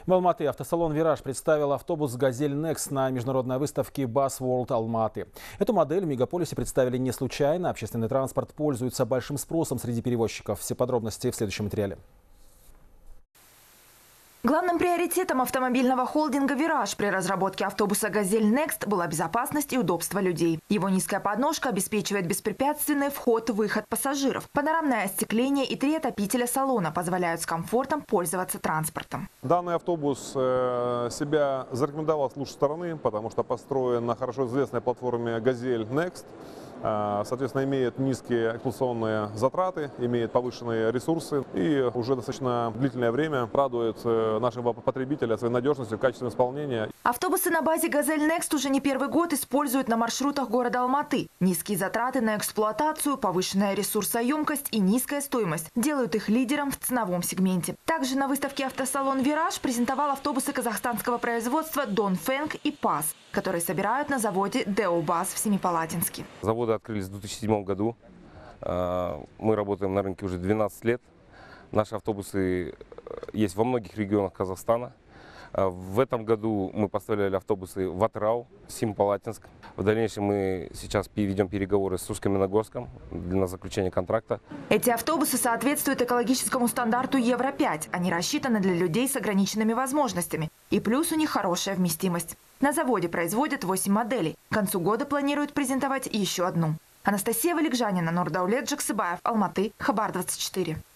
В Алматы автосалон «Вираж» представил автобус «Газель Next» на международной выставке Bus World Алматы. Эту модель в мегаполисе представили не случайно. Общественный транспорт пользуется большим спросом среди перевозчиков. Все подробности в следующем материале. Главным приоритетом автомобильного холдинга «Вираж» при разработке автобуса «Газель Next» была безопасность и удобство людей. Его низкая подножка обеспечивает беспрепятственный вход-выход пассажиров. Панорамное остекление и 3 отопителя салона позволяют с комфортом пользоваться транспортом. Данный автобус себя зарекомендовал с лучшей стороны, потому что построен на хорошо известной платформе «Газель Next». Соответственно, имеет низкие эксплуатационные затраты, имеет повышенные ресурсы и уже достаточно длительное время радует нашего потребителя своей надежностью, качеством исполнения. Автобусы на базе «Газель Next» уже не первый год используют на маршрутах города Алматы. Низкие затраты на эксплуатацию, повышенная ресурсоемкость и низкая стоимость делают их лидером в ценовом сегменте. Также на выставке автосалон «Вираж» презентовал автобусы казахстанского производства «Донфэнг» и «Пас», которые собирают на заводе «Деобас» в Семипалатинске. Заводы открылись в 2007 году. Мы работаем на рынке уже 12 лет. Наши автобусы есть во многих регионах Казахстана. В этом году мы поставляли автобусы в Атырау, Семипалатинск. В дальнейшем мы сейчас ведем переговоры с Усть-Каменогорском для заключения контракта. Эти автобусы соответствуют экологическому стандарту Евро-5. Они рассчитаны для людей с ограниченными возможностями. И плюс у них хорошая вместимость. На заводе производят 8 моделей. К концу года планируют презентовать еще одну. Анастасия Валикжанина, Нурдаулет Джаксыбаев, Алматы, Хабар 24.